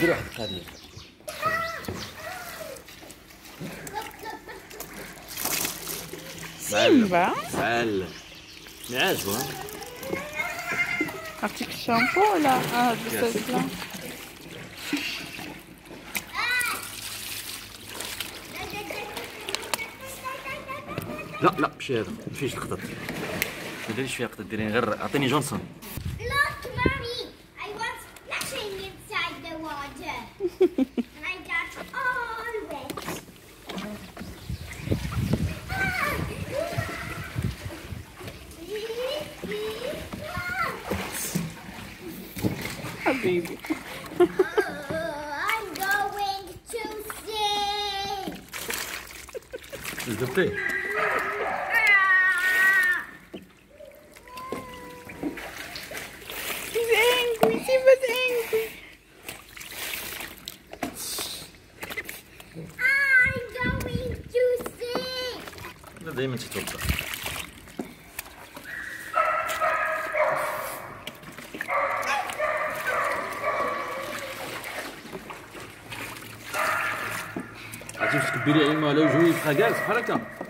ندير واحد القضيه. سيمبا فعل عاجبو. عرفتيك الشامبو ولا هاد السلسلة؟ لا لا ماشي هذا، ماشيش الخطط. ما ديريش فيها خطط، ديري غير عطيني جونسون. Look, Mommy, I was splashing inside the water. And I got all wet. حبيبي I'm going to sing. زدتي He's angry. Simba's angry. I'm going to sing. دايما تتوقع. عرفتي باش تكبري عينو على وجهو يبقى جالس بحال هكا.